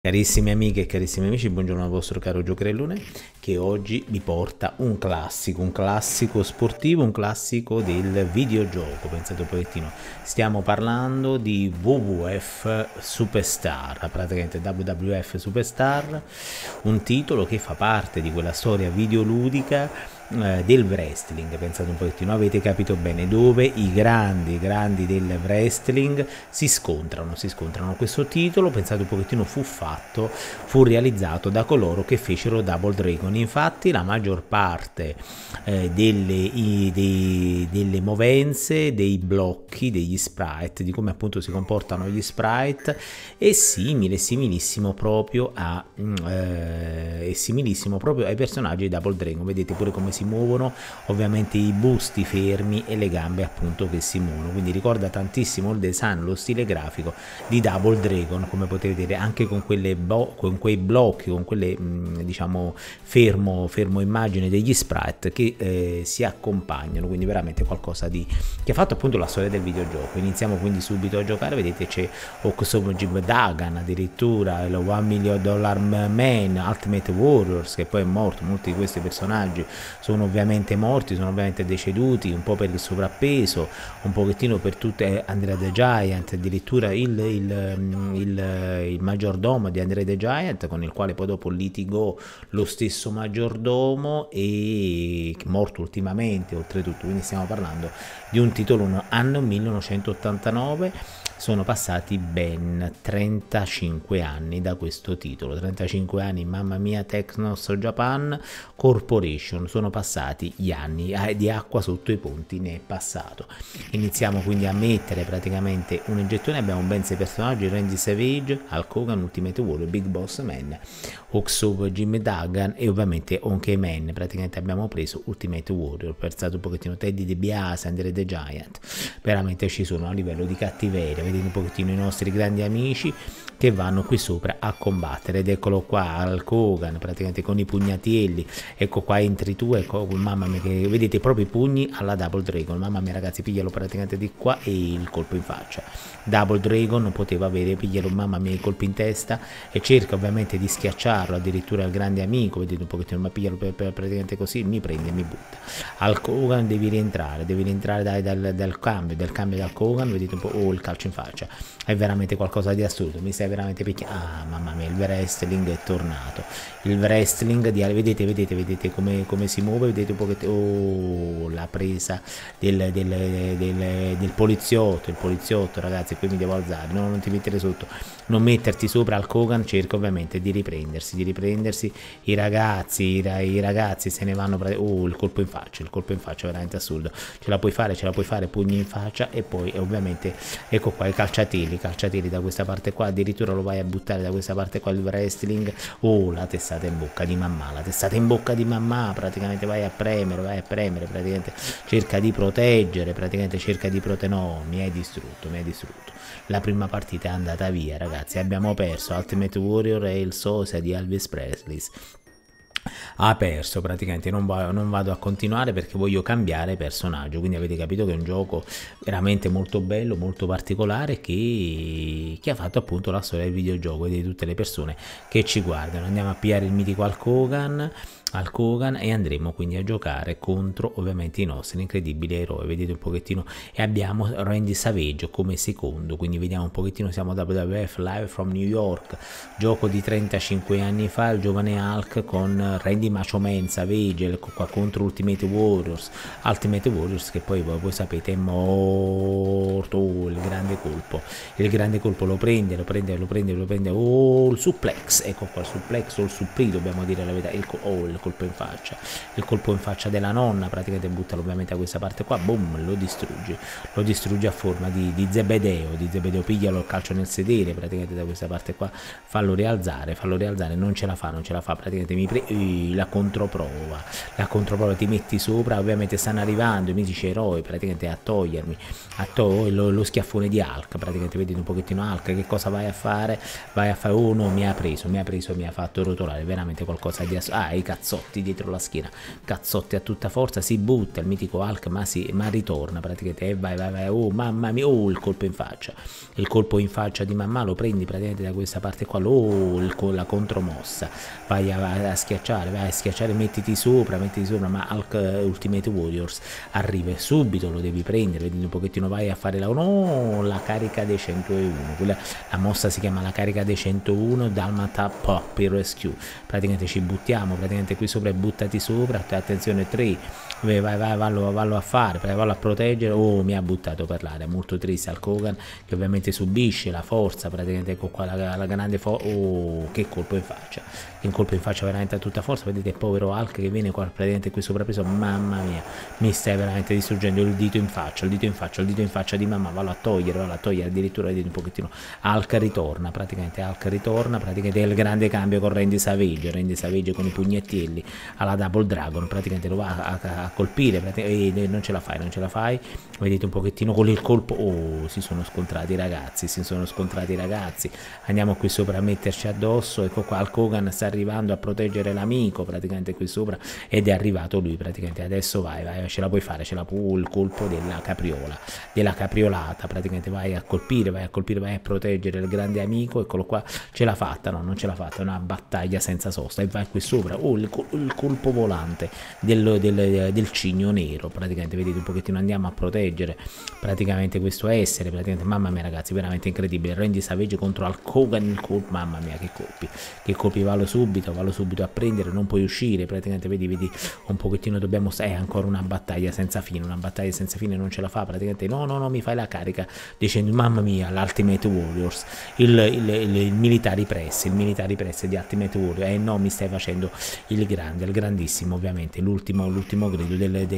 Carissime amiche e carissimi amici, buongiorno al vostro caro Giocherellone che oggi vi porta un classico sportivo, un classico del videogioco. Pensate un pochettino, stiamo parlando di WWF Superstar, praticamente WWF Superstar, un titolo che fa parte di quella storia videoludica del wrestling. Pensate un pochettino, avete capito bene, dove i grandi del wrestling si scontrano. Questo titolo, pensate un pochettino, fu realizzato da coloro che fecero Double Dragon. Infatti la maggior parte delle movenze, dei blocchi, degli sprite, di come appunto si comportano gli sprite è similissimo proprio ai personaggi di Double Dragon. Vedete pure come si muovono, ovviamente i busti fermi e le gambe appunto che si muovono, quindi ricorda tantissimo il design, lo stile grafico di Double Dragon, come potete vedere, anche con quei blocchi, con quelle diciamo fermo immagine degli sprite che si accompagnano, quindi veramente qualcosa che ha fatto appunto la storia del videogioco. Iniziamo quindi subito a giocare. Vedete c'è Oxobo Jim Duggan, addirittura il $1 Million Man, Ultimate Warriors, che poi è morto. Molti di questi personaggi sono ovviamente morti, sono ovviamente deceduti, un po' per il sovrappeso, un pochettino per tutte. Andre the Giant, addirittura il maggiordomo di Andre the Giant, con il quale poi dopo litigò lo stesso maggiordomo, e morto ultimamente oltretutto. Quindi stiamo parlando di un titolo anno 1989. Sono passati ben 35 anni da questo titolo, 35 anni, mamma mia. Technos Japan Corporation, sono passati gli anni, di acqua sotto i ponti ne è passato. Iniziamo quindi a mettere praticamente un gettone. Abbiamo ben 6 personaggi: Randy Savage, Hulk Hogan, Ultimate Warrior, Big Boss Man, Oxovo Jim Duggan e ovviamente Honky Man. Praticamente abbiamo preso Ultimate Warrior, pensato un pochettino Teddy DiBiase, Andre the Giant. Veramente ci sono a livello di cattiveria, vedete un pochettino i nostri grandi amici che vanno qui sopra a combattere. Ed eccolo qua Hulk Hogan praticamente con i pugnatielli. Ecco qua, entri tu, ecco, mamma mia, che vedete proprio i pugni alla Double Dragon. Mamma mia ragazzi, piglialo praticamente di qua e il colpo in faccia. Double Dragon non poteva avere, piglialo, mamma mia, i colpi in testa, e cerca ovviamente di schiacciarlo, addirittura il grande amico, vedete un pochettino, ma piglialo praticamente così, mi prende e mi butta. Hulk Hogan devi rientrare dal cambio da Hulk Hogan, vedete un po', il calcio in faccia, è veramente qualcosa di assurdo, mi stai veramente picchiando. Mamma mia, il wrestling è tornato, il wrestling vedete come si muove, vedete un pochettino, la presa del poliziotto, il poliziotto, ragazzi, qui mi devo alzare, no, non ti mettere sotto, non metterti sopra. Al Hogan cerca ovviamente di riprendersi, i ragazzi se ne vanno, il colpo in faccia veramente assurdo, ce la puoi fare, pugni in faccia, e poi ovviamente ecco qua i calciateli da questa parte qua, addirittura lo vai a buttare da questa parte qua, il wrestling, la testata in bocca di mamma, praticamente vai a premere, praticamente cerca di proteggere, no, mi hai distrutto. La prima partita è andata via, ragazzi, abbiamo perso. Ultimate Warrior e il sosia di Elvis Presley ha perso, praticamente non vado a continuare perché voglio cambiare personaggio. Quindi avete capito che è un gioco veramente molto bello, molto particolare, che ha fatto appunto la storia del videogioco e di tutte le persone che ci guardano. Andiamo a pigliare il mitico Hulk Hogan e andremo quindi a giocare contro ovviamente i nostri incredibili eroi, vedete un pochettino, e abbiamo Randy Savage come secondo. Quindi vediamo un pochettino, siamo da WWF Live from New York, gioco di 35 anni fa, il giovane Hulk con Randy Macho Man Savage, ecco qua, contro Ultimate Warriors che poi voi sapete è morto. Il grande colpo lo prende, il suplex, ecco qua, il suplex o il supplì, dobbiamo dire la verità, il colpo in faccia della nonna, praticamente buttalo ovviamente a questa parte qua, boom, lo distrugge a forma di Zebedeo, piglialo il calcio nel sedere praticamente da questa parte qua, fallo rialzare, non ce la fa, praticamente la controprova, ti metti sopra, ovviamente stanno arrivando i mitici eroi praticamente a togliermi, lo schiaffone di Hulk, praticamente vedete un pochettino Hulk, che cosa vai a fare? Vai a fare, oh no, mi ha fatto rotolare, veramente qualcosa di i cazzotti dietro la schiena, cazzotti a tutta forza, si butta il mitico Hulk, ma ritorna praticamente, e vai, oh mamma mia, oh il colpo in faccia di mamma, lo prendi praticamente da questa parte qua, la contromossa, vai a schiacciare, mettiti sopra, ma Hulk Ultimate Warriors arriva subito, lo devi prendere, vedi un pochettino, vai a fare la carica dei 101, la mossa si chiama la carica dei 101 Dalmata Pop Rescue, praticamente ci buttiamo praticamente qui sopra e buttati sopra, attenzione 3, vai, vallo a fare, vallo a proteggere, oh mi ha buttato per l'aria, molto triste Hulk Hogan che ovviamente subisce la forza, praticamente ecco qua la grande oh che colpo in faccia veramente a tutta forza, vedete il povero Hulk che viene qua praticamente qui soprappeso, mamma mia, mi stai veramente distruggendo, il dito in faccia di mamma, vallo a togliere addirittura, vedete un pochettino, Hulk ritorna praticamente è il grande cambio con Randy Savage con i pugnettielli alla Double Dragon, praticamente lo va a colpire e non ce la fai, vedete un pochettino con il colpo, oh si sono scontrati i ragazzi, andiamo qui sopra a metterci addosso, ecco qua Hulk Hogan sta arrivando a proteggere l'amico praticamente qui sopra ed è arrivato lui praticamente, adesso vai, ce la puoi fare, il colpo della capriolata, praticamente vai a colpire, vai a proteggere il grande amico, eccolo qua, ce l'ha fatta, no non ce l'ha fatta, è una battaglia senza sosta e vai qui sopra, oh il colpo volante del cigno nero, praticamente vedete un pochettino, andiamo a proteggere praticamente questo essere, praticamente mamma mia ragazzi, veramente incredibile, Randy Savage contro Hulk Hogan, il colpo, mamma mia che colpi, vallo subito a prendere, non puoi uscire, praticamente vedi un pochettino, dobbiamo, è ancora una battaglia senza fine, non ce la fa praticamente, no mi fai la carica dicendo mamma mia, l'Ultimate Warriors, il military press di Ultimate Warriors, no mi stai facendo il grandissimo ovviamente, l'ultimo grido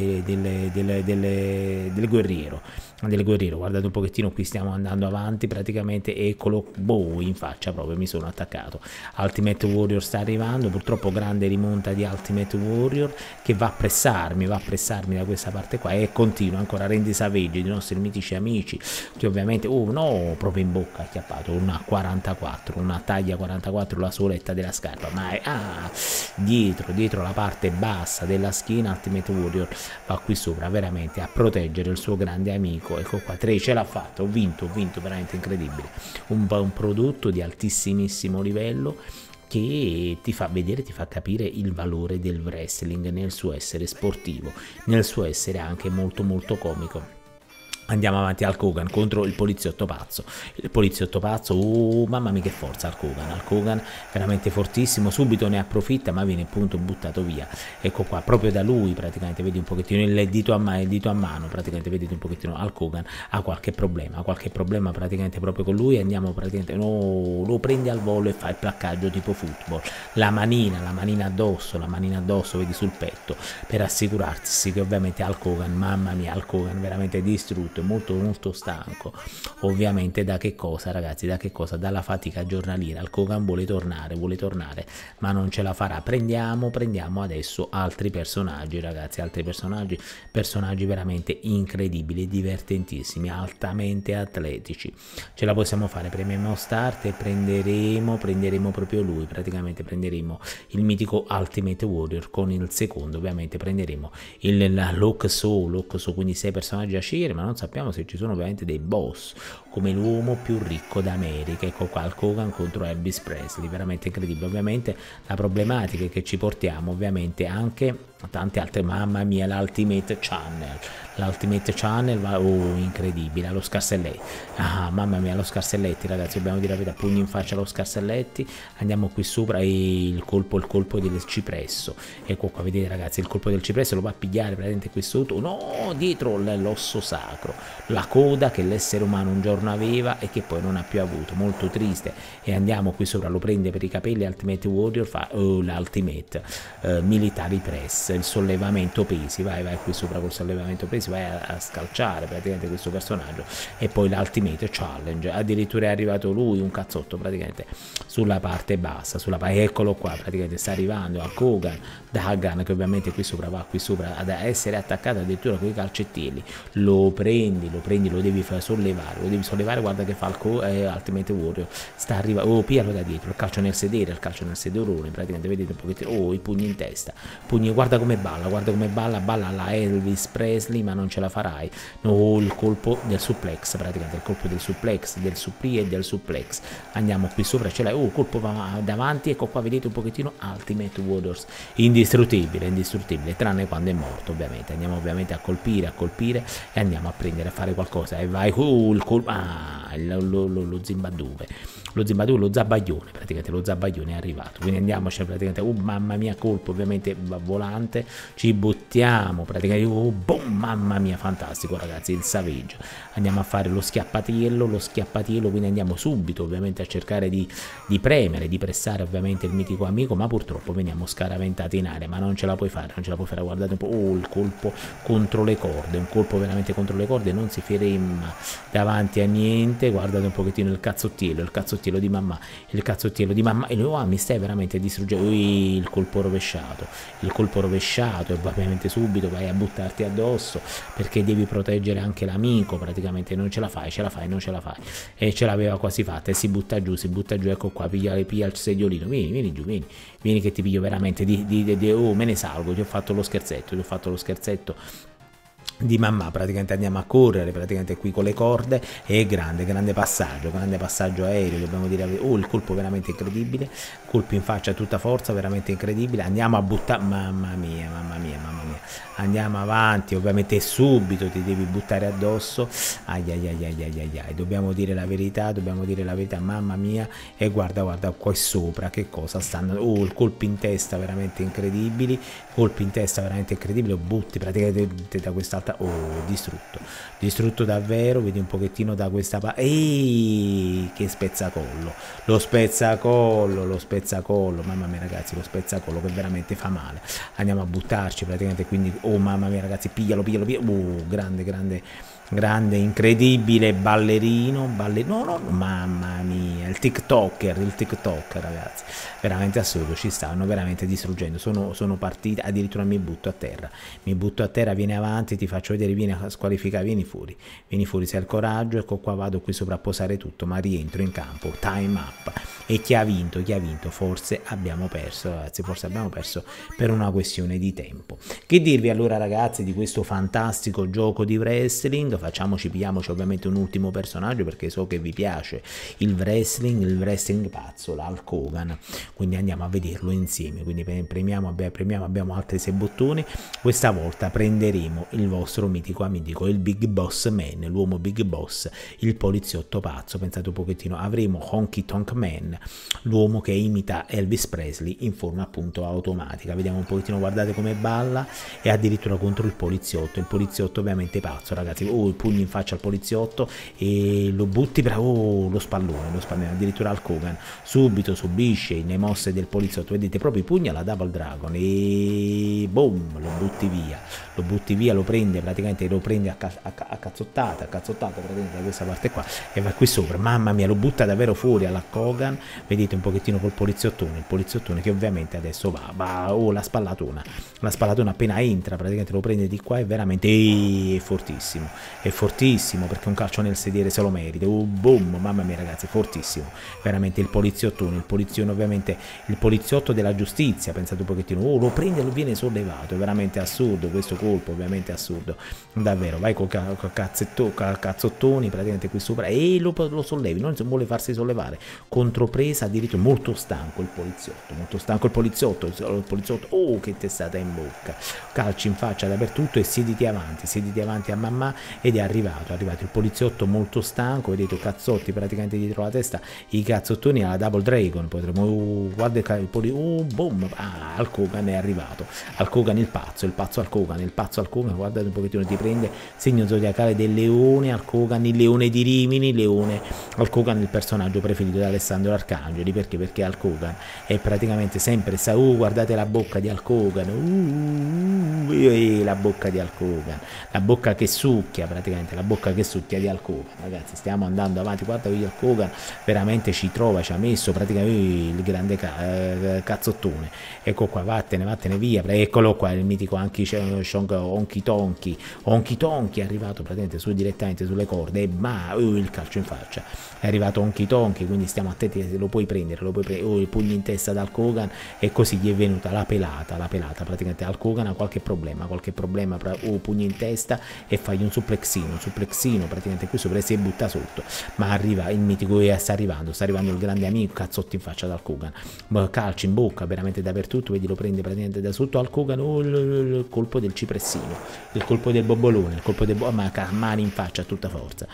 del guerriero, guardate un pochettino, qui stiamo andando avanti praticamente, eccolo, boh, in faccia proprio, mi sono attaccato, Ultimate Warrior sta arrivando, purtroppo grande rimonta di Ultimate Warrior che va a pressarmi da questa parte qua e continua ancora Randy Savage, i nostri mitici amici, che ovviamente, oh no, proprio in bocca ha acchiappato una taglia 44, la soletta della scarpa, ma è dietro la parte bassa della schiena, Ultimate Warrior va qui sopra veramente a proteggere il suo grande amico, ecco qua, 3, ce l'ha fatta, ho vinto, veramente incredibile, un prodotto di altissimissimo livello che ti fa vedere, ti fa capire il valore del wrestling nel suo essere sportivo, nel suo essere anche molto comico. Andiamo avanti, Hulk Hogan contro il poliziotto pazzo, oh mamma mia che forza Hulk Hogan veramente fortissimo, subito ne approfitta ma viene appunto buttato via, ecco qua, proprio da lui praticamente, vedi un pochettino il dito a mano, praticamente vedete un pochettino Hulk Hogan ha qualche problema praticamente proprio con lui, andiamo praticamente, no, lo prende al volo e fa il placcaggio tipo football, la manina addosso, vedi sul petto, per assicurarsi che ovviamente Hulk Hogan, mamma mia, Hulk Hogan veramente distrutto, molto stanco, ovviamente da che cosa ragazzi, dalla fatica giornaliera, Hulk Hogan vuole tornare ma non ce la farà, prendiamo adesso altri personaggi ragazzi, personaggi veramente incredibili, divertentissimi, altamente atletici, ce la possiamo fare, premiamo start e prenderemo proprio lui, praticamente prenderemo il mitico Ultimate Warrior, con il secondo ovviamente prenderemo la Lock Show, quindi 6 personaggi a scegliere, ma non sappiamo se ci sono ovviamente dei boss come l'uomo più ricco d'America, ecco qua Hulk Hogan contro Elvis Presley, veramente incredibile, ovviamente la problematica è che ci portiamo ovviamente anche tante altre, mamma mia, l'Ultimate Channel va, oh incredibile, allo Scarselletti, mamma mia, lo Scarselletti ragazzi, dobbiamo dire la verità, pugni in faccia allo Scarselletti, andiamo qui sopra e il colpo del cipresso, ecco qua vedete ragazzi, il colpo del cipresso lo va a pigliare praticamente qui sotto, no, dietro l'osso sacro, la coda che l'essere umano un giorno aveva e che poi non ha più avuto, molto triste. E andiamo qui sopra, lo prende per i capelli, Ultimate Warrior fa l'Ultimate Military Press, il sollevamento pesi, vai qui sopra col sollevamento pesi, vai a scalciare praticamente questo personaggio, e poi l'Ultimate Challenge, addirittura è arrivato lui, un cazzotto praticamente sulla parte bassa, eccolo qua, praticamente sta arrivando a Kogan, Dagan, che ovviamente qui sopra va qui sopra ad essere attaccato addirittura con i calcettini, lo prendi, lo devi far sollevare, guarda che fa il Ultimate Warrior, sta arrivando, pialo da dietro, il calcio nel sederone, praticamente vedete un pochettino, i pugni in testa, guarda come balla la Elvis Presley, ma non ce la farai, no, il colpo del suplex, praticamente il colpo del suplex, del supplì e del suplex, andiamo qui sopra, ce l'hai, il colpo va davanti, ecco qua, vedete un pochettino, Ultimate Warriors, indistruttibile, tranne quando è morto, ovviamente, andiamo ovviamente a colpire e andiamo a prendere, a fare qualcosa, e vai, il colpo, lo Zimbabwe, lo zabbaglione, praticamente lo zabbaglione è arrivato, quindi andiamoci praticamente, mamma mia, colpo ovviamente volante, ci buttiamo praticamente, boom, mamma mia, fantastico ragazzi, il Savage, andiamo a fare lo schiappatiello, quindi andiamo subito ovviamente a cercare di premere, di pressare ovviamente il mitico amico, ma purtroppo veniamo scaraventati in aria, ma non ce la puoi fare, guardate un po', il colpo contro le corde, un colpo veramente contro le corde, non si ferma davanti a niente, guardate un pochettino il cazzottiello di mamma, e lui, mi stai veramente distruggendo, il colpo rovesciato, e ovviamente subito vai a buttarti addosso, perché devi proteggere anche l'amico, praticamente non ce la fai, e ce l'aveva quasi fatta, e si butta giù, ecco qua, piglia il sediolino, vieni giù, vieni che ti piglio veramente, me ne salgo, ti ho fatto lo scherzetto di mamma, praticamente andiamo a correre praticamente qui con le corde, e grande passaggio aereo, dobbiamo dire, il colpo veramente incredibile, colpo in faccia a tutta forza, veramente incredibile, andiamo a buttare, mamma mia, andiamo avanti, ovviamente subito ti devi buttare addosso, ai, dobbiamo dire la verità, mamma mia, e guarda qua sopra che cosa stanno, il colpo in testa veramente incredibili, lo butti praticamente da quest'altra, distrutto davvero, vedi un pochettino da questa parte, che spezzacollo, lo spezzacollo, mamma mia ragazzi, lo spezzacollo che veramente fa male, andiamo a buttarci praticamente, quindi mamma mia ragazzi, piglialo, grande, incredibile ballerino, no, mamma mia, il TikToker ragazzi, veramente assurdo, ci stanno veramente distruggendo, sono partite, addirittura mi butto a terra, vieni avanti, ti faccio vedere, vieni a squalificare, vieni fuori se hai il coraggio, ecco qua, vado qui sopra a posare tutto, ma rientro in campo, time up, e chi ha vinto? Forse abbiamo perso ragazzi, per una questione di tempo. Che dirvi allora ragazzi di questo fantastico gioco di wrestling? Pigliamoci ovviamente un ultimo personaggio, perché so che vi piace il wrestling pazzo, l'Hulk Hogan, quindi andiamo a vederlo insieme, quindi premiamo, abbiamo altri 6 bottoni, questa volta prenderemo il vostro mitico amico, il Big Boss Man, l'uomo Big Boss, il poliziotto pazzo, pensate un pochettino, avremo Honky Tonk Man, l'uomo che imita Elvis Presley in forma appunto automatica, vediamo un pochettino, guardate come balla, e addirittura contro il poliziotto ovviamente pazzo ragazzi, il pugno in faccia al poliziotto, e lo butti lo spallone, addirittura Hulk Hogan subito subisce le mosse del poliziotto, vedete proprio i pugni alla Double Dragon, e boom, lo butti via, lo prende a cazzottate praticamente da questa parte qua, e va qui sopra, mamma mia, lo butta davvero fuori alla Hogan, vedete un pochettino col poliziottone, il poliziottone che ovviamente adesso va la spallatona appena entra, praticamente lo prende di qua, e veramente è fortissimo, perché un calcio nel sedere se lo merita, boom, mamma mia ragazzi, fortissimo, veramente il poliziottone, ovviamente il poliziotto della giustizia, pensate un pochettino, lo prende e lo viene sollevato, è veramente assurdo questo colpo, ovviamente assurdo, davvero, vai con cazzottoni praticamente qui sopra, e lo sollevi, non vuole farsi sollevare, contropresa, addirittura molto stanco il poliziotto, che testata in bocca, calci in faccia dappertutto, e siediti avanti a mamma, e ed è arrivato il poliziotto molto stanco, vedete cazzotti praticamente dietro la testa, i cazzottoni alla Double Dragon, potremmo, guarda il boom, Hulk Hogan è arrivato, Hulk Hogan il pazzo Hulk Hogan, guardate un pochettino, ti prende segno zodiacale del leone, Hulk Hogan il leone di Rimini, Hulk Hogan il personaggio preferito da Alessandro Arcangeli, perché Hulk Hogan è praticamente sempre guardate la bocca di Hulk Hogan, la bocca di Hulk Hogan, la bocca che succhia praticamente, la bocca che succhia di Hulk Hogan. Ragazzi, stiamo andando avanti, guarda che Hulk Hogan veramente ci ha messo praticamente il grande cazzottone, ecco qua, vattene via, eccolo qua, il mitico anche Honky Tonky è arrivato praticamente direttamente sulle corde, e il calcio in faccia, è arrivato Honky Tonky, quindi stiamo attenti, lo puoi prendere, il pugno in testa da Hulk Hogan, e così gli è venuta la pelata, praticamente Hulk Hogan ha qualche problema, pugno in testa, e fagli un suplexino, praticamente qui sopra, si butta sotto, ma arriva il mitico, sta arrivando il grande amico, cazzotti in faccia da Hulk Hogan, calcio in bocca veramente dappertutto, vedi, lo prende praticamente da sotto Hulk Hogan, il colpo del cipressino, il colpo del bobolone, mani in faccia a tutta forza,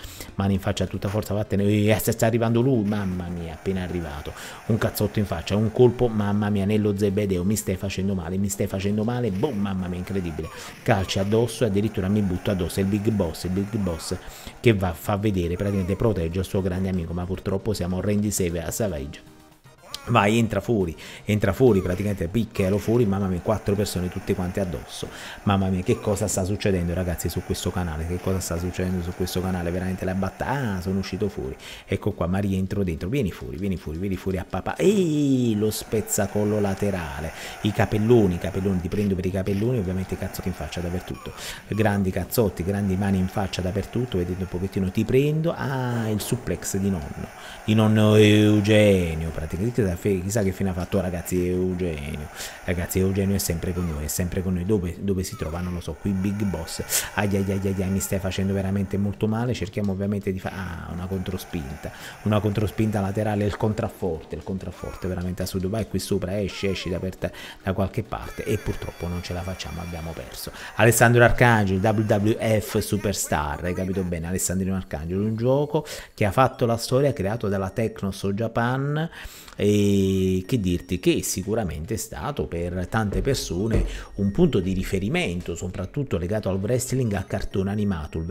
vattene, sta arrivando lui, mamma mia, appena arrivato, un cazzotto in faccia, un colpo, mamma mia, nello zebedeo, mi stai facendo male, boom, mamma mia, incredibile, calci addosso, addirittura mi butto addosso, il big boss che fa vedere, praticamente protegge il suo grande amico, ma purtroppo siamo Randy Savage. Vai, entra fuori praticamente, picchialo fuori, mamma mia, 4 persone tutte quante addosso, mamma mia, che cosa sta succedendo ragazzi su questo canale, veramente la battaglia, sono uscito fuori, ecco qua, ma rientro dentro, vieni fuori a papà, lo spezzacollo laterale, i capelloni, ti prendo per i capelloni, ovviamente cazzotti in faccia dappertutto, grandi cazzotti, grandi mani in faccia dappertutto, vedete un pochettino, ti prendo, il suplex di nonno Eugenio, praticamente, chissà che fine ha fatto ragazzi Eugenio è sempre con noi, dove si trova non lo so, qui Big Boss, mi stai facendo veramente molto male, cerchiamo ovviamente di fare una controspinta laterale, il contrafforte veramente assurdo, vai qui sopra, esci da qualche parte, e purtroppo non ce la facciamo, abbiamo perso. Alessandro Arcangeli, WWF Superstar, hai capito bene, Alessandrino Arcangeli, un gioco che ha fatto la storia, creato dalla Technos Japan, e che dirti che sicuramente è stato per tante persone un punto di riferimento, soprattutto legato al wrestling a cartone animato,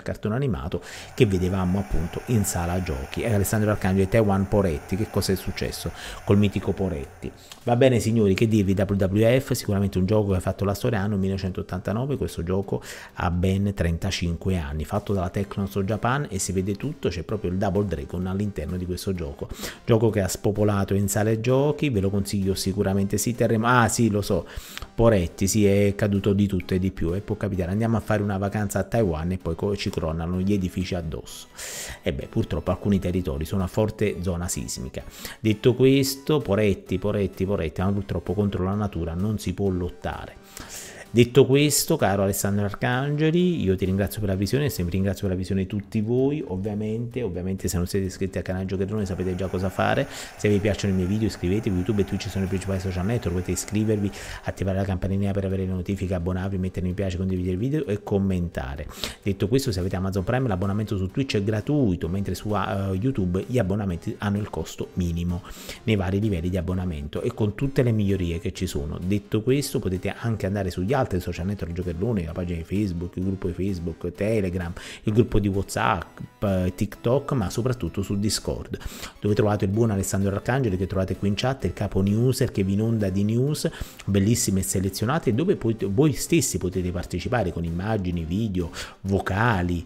che vedevamo appunto in sala giochi. Alessandro Arcangeli e Taiwan Poretti, che cosa è successo col mitico Poretti? Va bene signori, che dirvi, WWF sicuramente un gioco che ha fatto la storia, anno 1989, questo gioco ha ben 35 anni, fatto dalla Technos Japan, e si vede tutto, c'è proprio il Double Dragon all'interno di questo gioco che ha spopolato in sale giochi, ve lo consiglio sicuramente, sì, sì, lo so, Poretti, sì, è caduto di tutto e di più, e può capitare, andiamo a fare una vacanza a Taiwan e poi ci crollano gli edifici addosso, e purtroppo alcuni territori sono a forte zona sismica. Detto questo, Poretti, ma purtroppo contro la natura non si può lottare. Detto questo, caro Alessandro Arcangeli, io ti ringrazio per la visione, e sempre ringrazio per la visione tutti voi, ovviamente se non siete iscritti al canale Giocherone sapete già cosa fare, se vi piacciono i miei video iscrivetevi, YouTube e Twitch sono i principali social network, potete iscrivervi, attivare la campanellina per avere le notifiche, abbonarvi, mettere mi piace, condividere il video e commentare. Detto questo, se avete Amazon Prime l'abbonamento su Twitch è gratuito, mentre su YouTube gli abbonamenti hanno il costo minimo nei vari livelli di abbonamento e con tutte le migliorie che ci sono. Detto questo, potete anche andare sugli altri social network Giocherone, la pagina di Facebook, il gruppo di Facebook, Telegram, il gruppo di WhatsApp, TikTok, ma soprattutto su Discord, dove trovate il buon Alessandro Arcangeli, che trovate qui in chat, il capo newser che vi inonda di news bellissime e selezionate, dove poi voi stessi potete partecipare con immagini, video, vocali,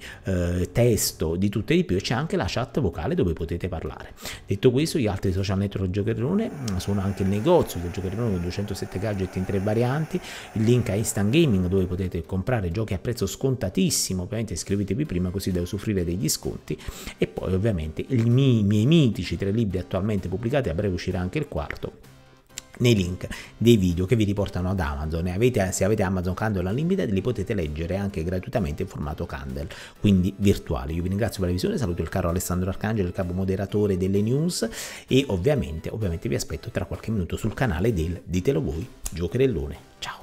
testo, di tutto e di più, e c'è anche la chat vocale dove potete parlare. Detto questo, gli altri social network Giocherone sono anche il negozio del Giocherone con 207 gadget in 3 varianti, il link a Instant Gaming dove potete comprare giochi a prezzo scontatissimo, ovviamente iscrivetevi prima così da usufruire degli sconti, e poi ovviamente i miei mitici 3 libri attualmente pubblicati, a breve uscirà anche il 4, nei link dei video che vi riportano ad Amazon, e se avete Amazon Kindle Unlimited li potete leggere anche gratuitamente in formato Kindle, quindi virtuale. Io vi ringrazio per la visione, saluto il caro Alessandro Arcangeli, il capo moderatore delle news, e ovviamente vi aspetto tra qualche minuto sul canale del Ditelo Voi Giocherellone. Ciao!